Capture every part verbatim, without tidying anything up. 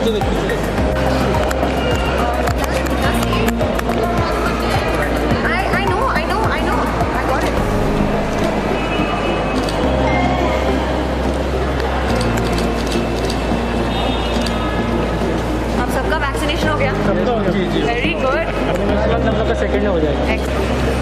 पीछे देख पीछे देख। I I know I know I know I got it. अब सबका वैक्सीनेशन हो गया? सबका हो गया। जी जी। Very good. हम लोग का सेकंड हो जाएगा।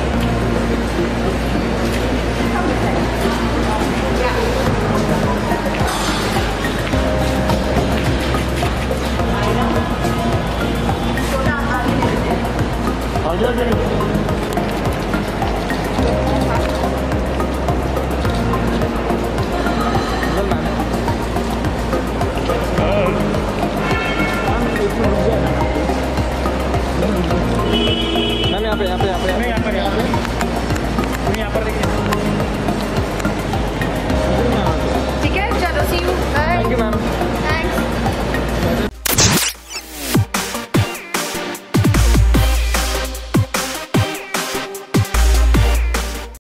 मैम यहाँ पे यहाँ पे यहाँ पे यहाँ पर यहाँ पे यहाँ पर देखिए। ठीक है, चलो सी यू।